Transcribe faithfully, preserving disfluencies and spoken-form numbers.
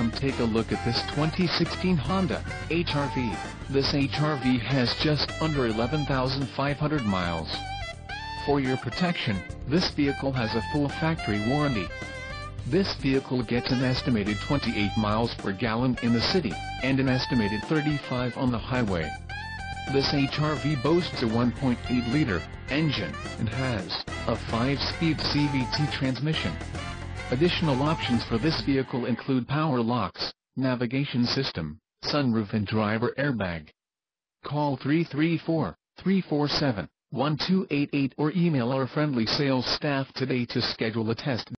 Come take a look at this twenty sixteen Honda H R V. This H R V has just under eleven thousand five hundred miles. For your protection, this vehicle has a full factory warranty. This vehicle gets an estimated twenty-eight miles per gallon in the city, and an estimated thirty-five on the highway. This H R V boasts a one point eight liter engine, and has a five-speed C V T transmission. Additional options for this vehicle include power locks, navigation system, sunroof and driver airbag. Call three three four, three four seven, one two eight eight or email our friendly sales staff today to schedule a test